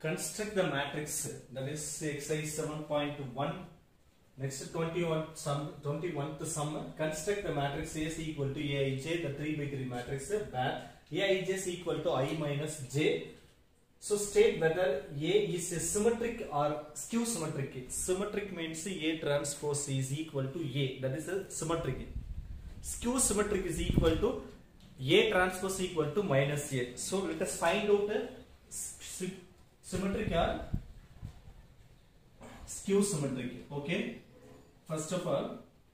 Construct the matrix, that is exercise 7.1. Next 21th sum. Construct the matrix A is equal to Aij, the 3 by 3 matrix, where Aij is equal to I minus j. So state whether A is a symmetric or skew symmetric. Symmetric means A transpose is equal to A, that is a symmetric. Skew symmetric is equal to A transpose equal to minus A. So let us find out symmetric or skew symmetric. Okay, first of all,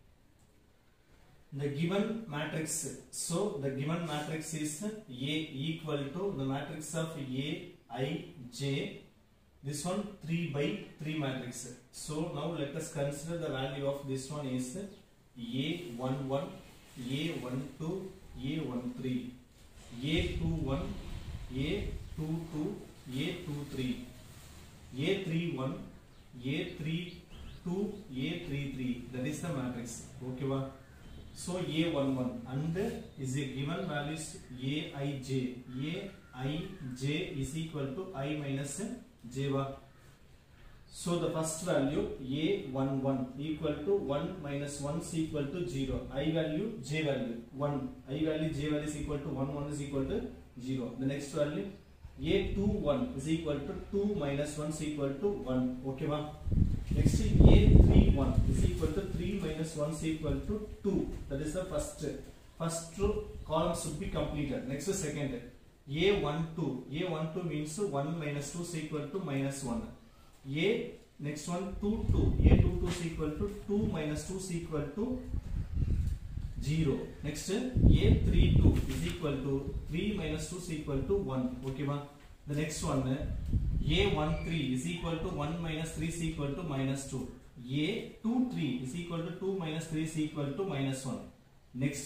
the given matrix. So the given matrix is A equal to the matrix of A I J, this one 3 by 3 matrix. So now let us consider the value of this one is A11, A12, A13, A21, A22, A23, A31, A32, A33. That is the matrix. Okay, va? So A11 and is a given values Aij. Aij is equal to I minus j. Va? So the first value A11 equal to 1 minus 1 is equal to 0. I value, j value 1. I value, j value is equal to 1. 1 is equal to 0. The next value A21 is equal to 2 minus 1 is equal to 1. Okay, va? Next A31 is equal to 3 minus 1 is equal to 2. That is the first column should be completed. Next second A12 means 1 minus 2 is equal to minus 1. Next one 22. A22 is equal to 2 minus 2 is equal to 0. Next A32 is equal to 3 minus 2 is equal to 1. Okay, ma? The next one A13 is equal to 1 minus 3 is equal to minus 2. A23 is equal to 2 minus 3 is equal to minus 1. Next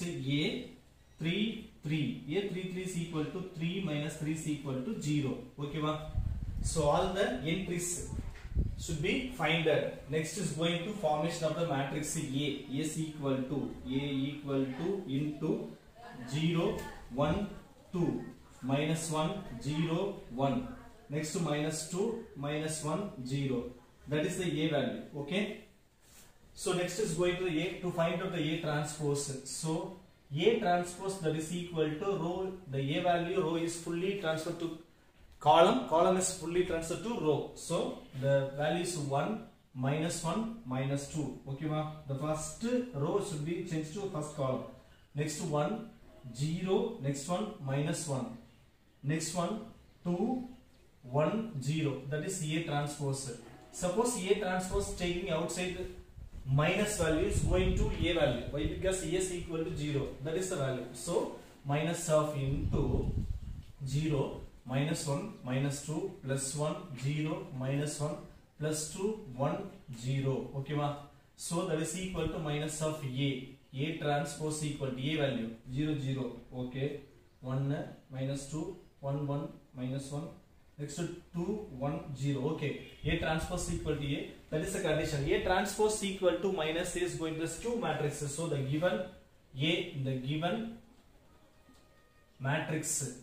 A33 is equal to 3 minus 3 is equal to 0. Okay, ma? So all the entries should be finded. Next is going to formation of the matrix A is equal to into 0 1 2 minus 1 0 1. Next to minus 2 minus 1 0. That is the A value. Okay. So next is going to A to find out the A transpose. So A transpose, that is equal to row. The A value row is fully transferred to column. Column is fully transferred to row. So the value is 1 minus 1 minus 2. Okay, ma? The first row should be changed to first column. Next 1 0. Next one minus 1. Next one 2 1 0. That is A transpose. Suppose A transpose taking outside minus value is going to A value. Why? Because A is equal to 0. That is the value. So minus of into 0 minus 1 minus 2 plus 1 0 minus 1 plus 2 1 0. Okay, ma? So that is equal to minus of A. A transpose equal to A value 0 0. Okay, 1 minus 2 1 1 minus 1. Next 2 1 0. Okay, A transpose equal to A. That is the condition. A transpose equal to minus A is going to skew matrices. So the given matrix,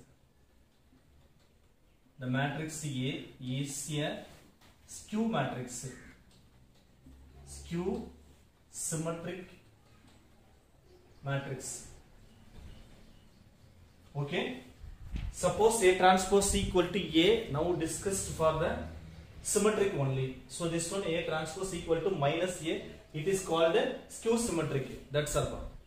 the matrix A is a skew matrix, skew symmetric matrix. Okay. Suppose A transpose equal to A. Now discussed for the symmetric only. So this one A transpose equal to minus A. It is called a skew symmetric. That's all.